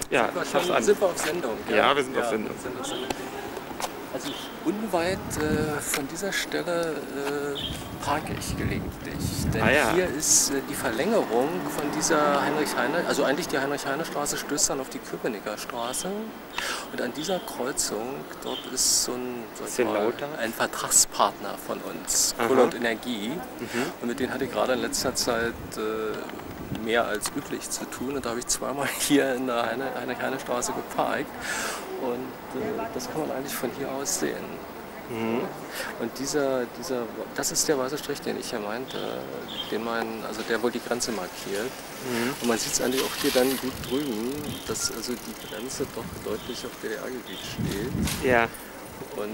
Ja, sind wir auf Sendung? Ja, wir sind auf Sendung. Also unweit von dieser Stelle parke ich gelegentlich. Denn hier ist die Verlängerung von dieser Heinrich-Heine, also eigentlich die Heinrich-Heine-Straße stößt dann auf die Köpenicker Straße. Und an dieser Kreuzung, dort ist so ein Vertragspartner von uns, Kohle und Energie. Und mit denen hatte ich gerade in letzter Zeit mehr als üblich zu tun. Und da habe ich zweimal hier in der Heinrich-Heine-Straße geparkt. Und das kann man eigentlich von hier aus sehen. Und das ist der weiße Strich, den ich hier meinte, also der wohl die Grenze markiert. Und man sieht es eigentlich auch hier dann gut drüben, dass also die Grenze doch deutlich auf DDR-Gebiet steht. Ja. Und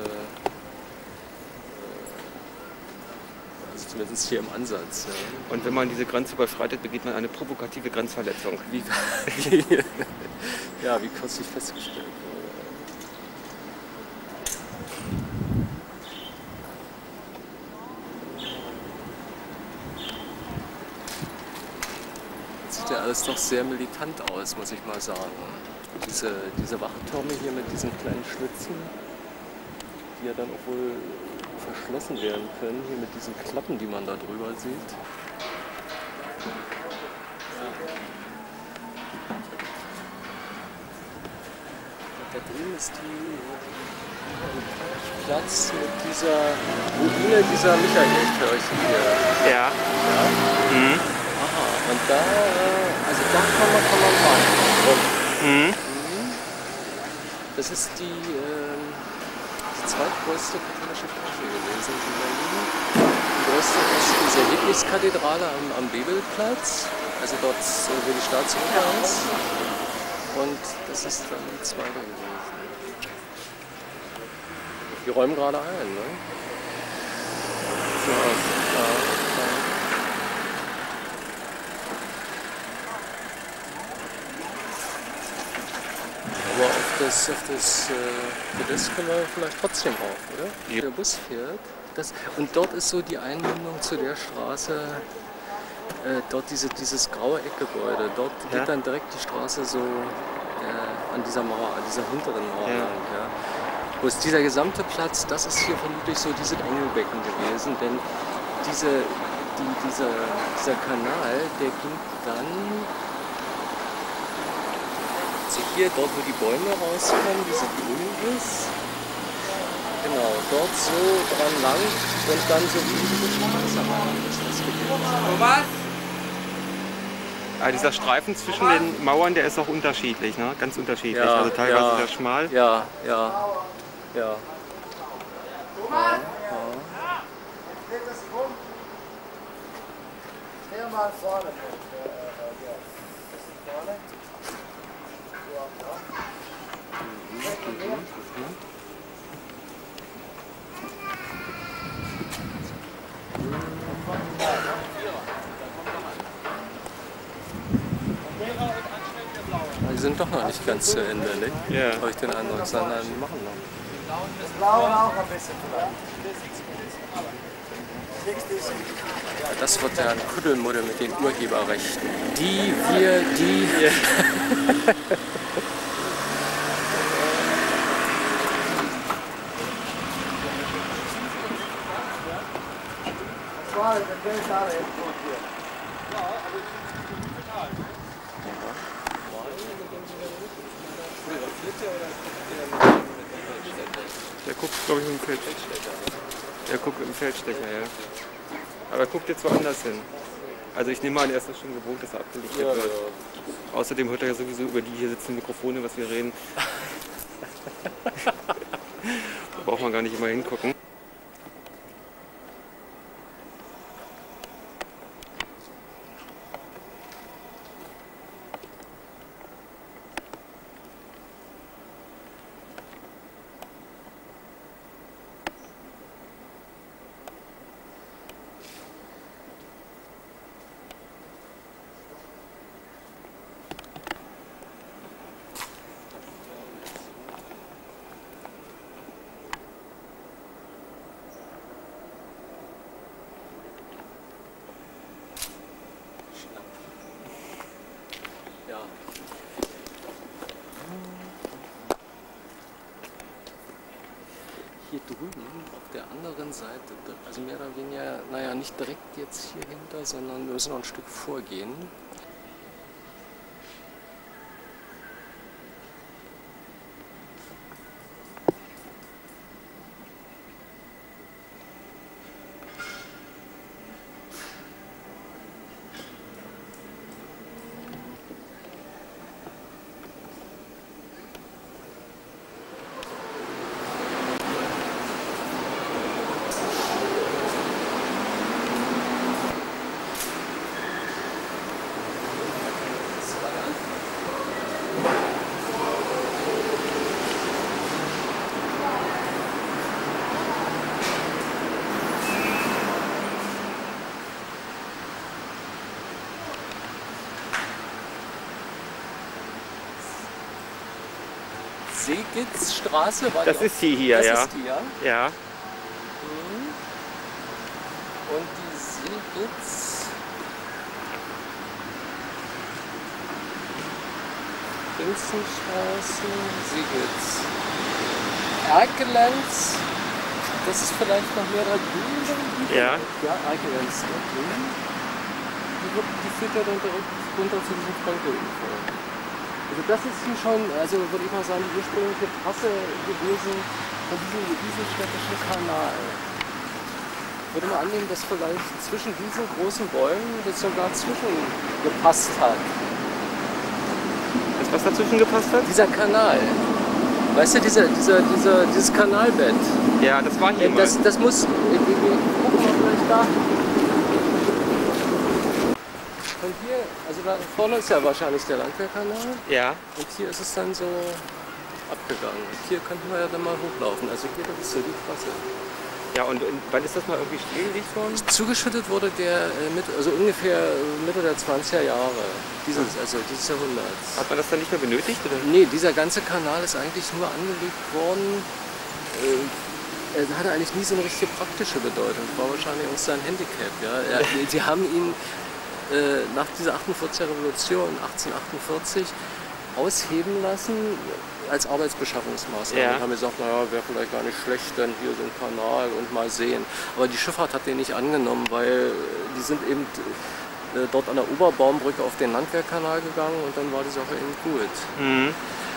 also zumindest hier im Ansatz. Ja. Und wenn man diese Grenze überschreitet, begeht man eine provokative Grenzverletzung. Wie kürzlich festgestellt wurde. Sieht ja alles doch sehr militant aus, muss ich mal sagen. Diese Wachtürme hier mit diesen kleinen Schlitzen, die ja dann auch wohl verschlossen werden können, hier mit diesen Klappen, die man da drüber sieht. Da drüben ist der Platz mit dieser Ruine dieser Michaelkirche hier. Ja. Aha, und da kann man rein. Das ist die zweitgrößte katholische Kirche gewesen in Berlin. Die größte ist die Erlebniskathedrale am Bebelplatz, also dort, wo die Staatsoper ist. Und das ist dann die zweite gewesen. Die räumen gerade ein, ne? Aber auf das Podest können wir vielleicht trotzdem rauf, oder? Ja. Der Bus fährt. Und dort ist so die Einmündung zu der Straße, dort dieses graue Eckgebäude. Dort geht dann direkt die Straße so an dieser Mauer, an dieser hinteren Mauer lang. Ja. Wo ist dieser gesamte Platz, das ist hier vermutlich so diese Engelbecken gewesen, denn dieser Kanal, der ging dann also hier, dort wo die Bäume rauskommen, diese Grün ist, genau, dort so dran lang und dann so wie diese Straße rein ist das gewesen. Aber dieser Streifen zwischen den Mauern, der ist auch unterschiedlich, ne? Ganz unterschiedlich. Also teilweise sehr schmal. Ja. Mal vorne. Die sind doch noch nicht ganz zu Ende, nicht? Ja. Habe ich den Eindruck, sondern die machen noch. Das Blaue auch ein bisschen vielleicht. Ja, das wird ja ein Kuddelmuddel mit den Urheberrechten. Die. Das war der Geld alle jetzt gut hier. Ja, aber total. Der guckt, glaube ich, mit dem Feldstecher. Der guckt mit dem Feldstecher, ja. Aber er guckt jetzt woanders hin. Also ich nehme an, er ist das schon gewohnt, dass er abgelichtet wird. Ja. Außerdem hört er ja sowieso über die hier sitzenden Mikrofone, was wir reden. Da braucht man gar nicht immer hingucken. hier drüben auf der anderen Seite, also mehr oder weniger, naja, nicht direkt jetzt hier hinter, sondern wir müssen noch ein Stück vorgehen. Segitzstraße war das ist sie hier, das ja. Ist die, ja. Ja. Und die Segitz. Prinzenstraße, Segitz. Erkelenz, das ist vielleicht noch mehr drüben. Ja. Ja, Erkelenz. Die führt ja dann direkt runter zu diesem Frankel-Ufer. Also das ist hier schon, also würde ich mal sagen, die ursprüngliche Trasse gewesen von diesem städtischen Kanal. Ich würde mal annehmen, dass vielleicht zwischen diesen großen Bäumen das sogar zwischengepasst hat. Was dazwischen gepasst hat? Dieser Kanal. Weißt du, dieses Kanalbett. Ja, das war hier mal. Das muss, wir gucken mal vielleicht da. Und hier, also da vorne ist ja wahrscheinlich der Landwehrkanal. Ja. Und hier ist es dann so abgegangen. Und hier könnten wir ja dann mal hochlaufen. Also hier, das ist so die Trasse. Ja, und wann ist das mal irgendwie stillgelegt worden? Zugeschüttet wurde der also ungefähr Mitte der 20er Jahre dieses Jahrhunderts. Hat man das dann nicht mehr benötigt? Oder? Nee, dieser ganze Kanal ist eigentlich nur angelegt worden. Er hatte eigentlich nie so eine richtige praktische Bedeutung. Das war wahrscheinlich auch sein Handicap. Ja. Die haben ihn nach dieser 48er Revolution 1848 ausheben lassen als Arbeitsbeschaffungsmaßnahme. Ja. Und haben gesagt, naja, wäre vielleicht gar nicht schlecht, dann hier so ein Kanal und mal sehen. Aber die Schifffahrt hat den nicht angenommen, weil die sind eben dort an der Oberbaumbrücke auf den Landwehrkanal gegangen und dann war die Sache eben gut. Mhm.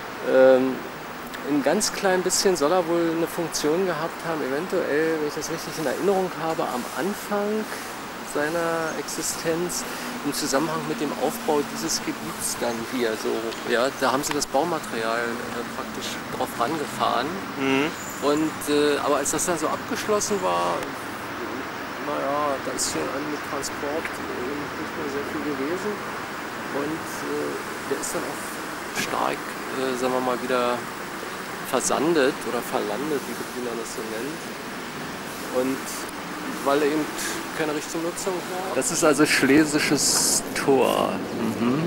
Ein ganz klein bisschen soll er wohl eine Funktion gehabt haben, eventuell, wenn ich das richtig in Erinnerung habe, am Anfang seiner Existenz im Zusammenhang mit dem Aufbau dieses Gebiets dann hier so. Ja, da haben sie das Baumaterial praktisch drauf rangefahren. Mhm. Und, aber als das dann so abgeschlossen war, naja, da ist hier mit Transport nicht mehr sehr viel gewesen. Und der ist dann auch stark, sagen wir mal, wieder versandet oder verlandet, wie Bettina das so nennt. Und weil eben keine richtige Nutzung war. Das ist also Schlesisches Tor. Mhm.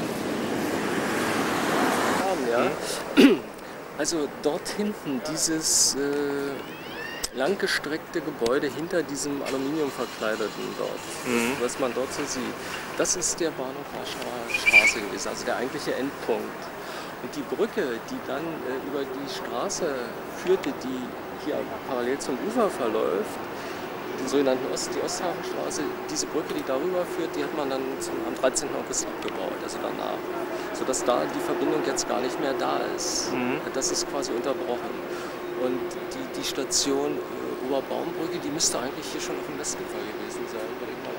Ja. Also dort hinten dieses langgestreckte Gebäude hinter diesem Aluminiumverkleideten dort, was man dort so sieht, das ist der Bahnhof Warschauer Straße gewesen, also der eigentliche Endpunkt. Und die Brücke, die dann über die Straße führte, die hier parallel zum Ufer verläuft, die sogenannten die Osthafenstraße, diese Brücke, die darüber führt, die hat man dann am 13. August abgebaut, also danach. Sodass da die Verbindung jetzt gar nicht mehr da ist. Das ist quasi unterbrochen. Und die Station Oberbaumbrücke, die müsste eigentlich hier schon auf dem Westufer gewesen sein, würde ich mal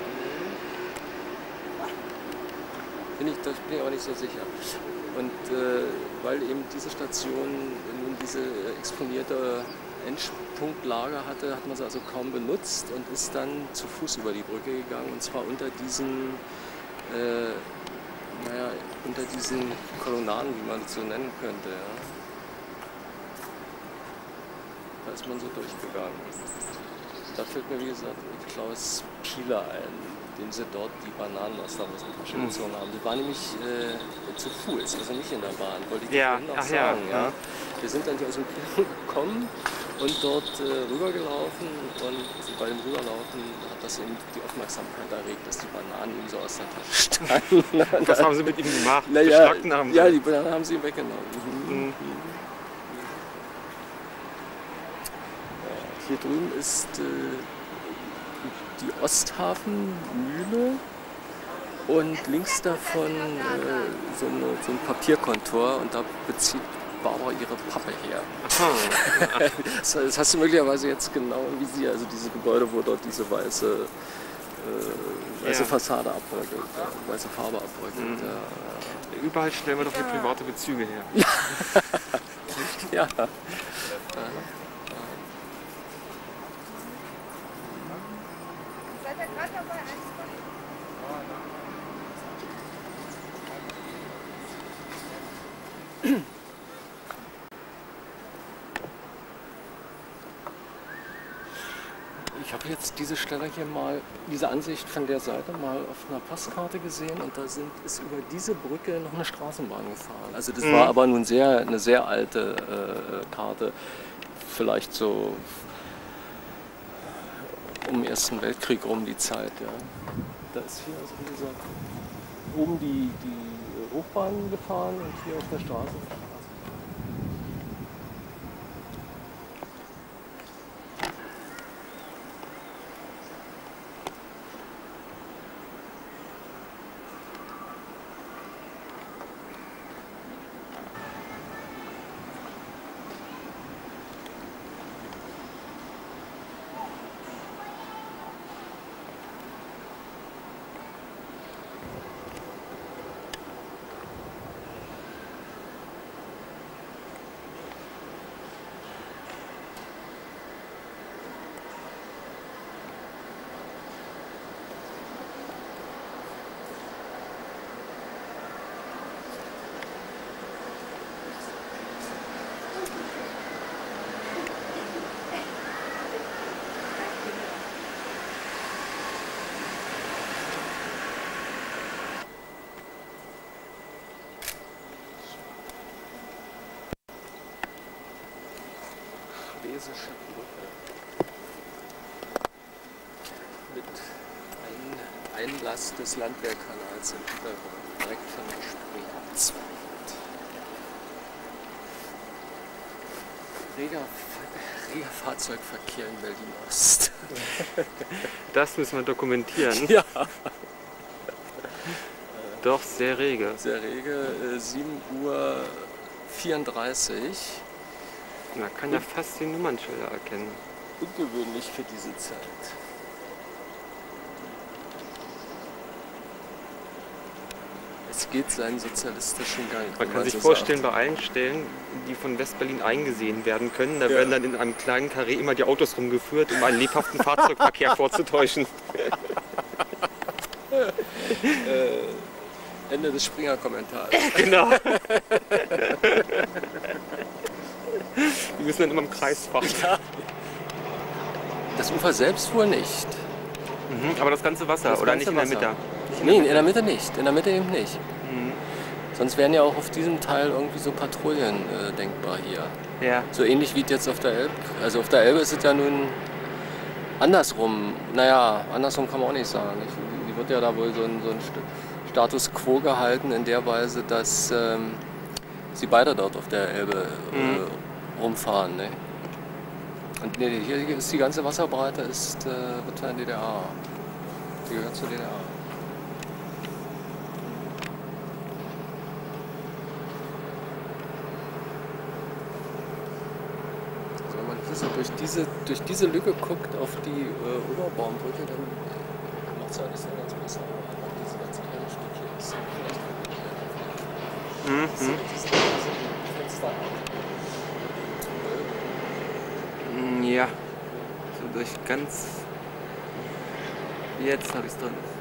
annehmen. Da bin ich aber nicht so sicher. Und weil eben diese Station nun diese exponierte Endpunktlage hatte, hat man sie also kaum benutzt und ist dann zu Fuß über die Brücke gegangen, und zwar unter diesen, unter diesen Kolonnaden, wie man es so nennen könnte. Ja. Da ist man so durchgegangen. Da fällt mir, wie gesagt, Klaus Pieler ein, dem sie dort die Bananen aus der Hosentasche gezogen haben. Die waren nämlich zu Fuß, also nicht in der Bahn, wollte ich vorhin noch sagen. Ja. Wir sind dann hier aus dem Kino gekommen und dort rübergelaufen, und bei dem Rüberlaufen hat das eben die Aufmerksamkeit erregt, dass die Bananen ihm so aus der Tasche standen. Was haben sie mit ihm gemacht? Naja, ja, die Bananen haben sie ihm weggenommen. Hier drüben ist die Osthafenmühle und links davon so ein Papierkontor und da bezieht Barbara ihre Pappe her. Das hast du möglicherweise jetzt genau im Visier, also diese Gebäude, wo dort diese weiße Fassade abbröckelt, weiße Farbe abbröckelt. Überall stellen wir doch hier private Bezüge her. Ja. Seid ihr gerade dabei? Ich habe jetzt diese Stelle hier mal, diese Ansicht von der Seite mal auf einer Postkarte gesehen und da ist über diese Brücke noch eine Straßenbahn gefahren. Also das war aber nun eine sehr alte Karte, vielleicht so um den Ersten Weltkrieg rum die Zeit. Ja. Da ist hier, also wie gesagt, oben die Hochbahn gefahren und hier auf der Straße. Schlesische Brücke mit Einlass des Landwehrkanals im Hintergrund, direkt von der Spreearzwald. Reger Fahrzeugverkehr in Berlin-Ost. Das müssen wir dokumentieren. Ja. Doch, sehr rege. Sehr rege, 7:34 Uhr. Man kann ja fast die Nummernschilder erkennen. Ungewöhnlich für diese Zeit. Es geht seinen sozialistischen Gang. Man kann sich vorstellen, bei allen Stellen, die von West-Berlin eingesehen werden können, da werden dann in einem kleinen Karree immer die Autos rumgeführt, um einen lebhaften Fahrzeugverkehr vorzutäuschen. Ende des Springer-Kommentars. Genau. Die müssen dann immer im Kreis fahren. Ja. Das Ufer selbst wohl nicht. Aber das ganze Wasser, Das oder ganze nicht in der Wasser. Mitte? Nee, in der Mitte nicht. In der Mitte eben nicht. Mhm. Sonst wären ja auch auf diesem Teil irgendwie so Patrouillen denkbar hier. Ja. So ähnlich wie jetzt auf der Elbe. Also auf der Elbe ist es ja nun andersrum. Naja, andersrum kann man auch nicht sagen. Die wird ja da wohl so ein Status quo gehalten in der Weise, dass sie beide dort auf der Elbe rumfahren. Ne? Und nee, hier ist die ganze Wasserbreite wird in DDR. Die gehört zur DDR. Also wenn man hier so durch diese Lücke guckt auf die Oberbaumbrücke, dann macht es ja nicht so ganz besser. Diese ganze kleine Stückchen ist vielleicht Ja, so durch ganz... Jetzt habe ich es drin.